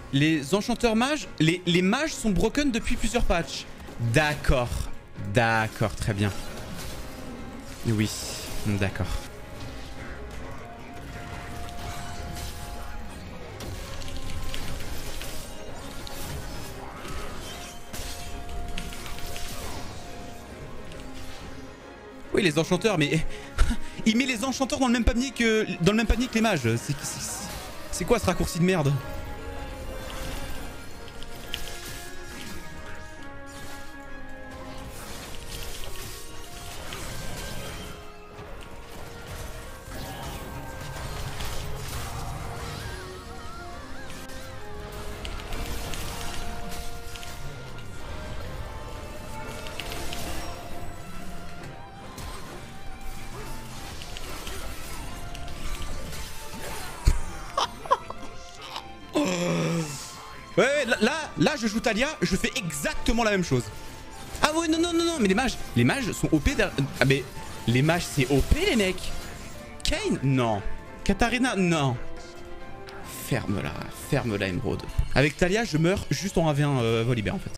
Les enchanteurs mages, les mages sont broken depuis plusieurs patchs. D'accord. D'accord, très bien. Oui, d'accord. Oui, les enchanteurs, mais... Il met les enchanteurs dans le même panier que, les mages. C'est quoi ce raccourci de merde? Ouais, là, je joue Talia, je fais exactement la même chose. Ah ouais, non, mais les mages sont OP. Ah mais les mages c'est OP les mecs. Kayn, non. Katarina, non. Ferme-la, Emerald. Avec Talia, je meurs juste en 1v1 Volibear en fait.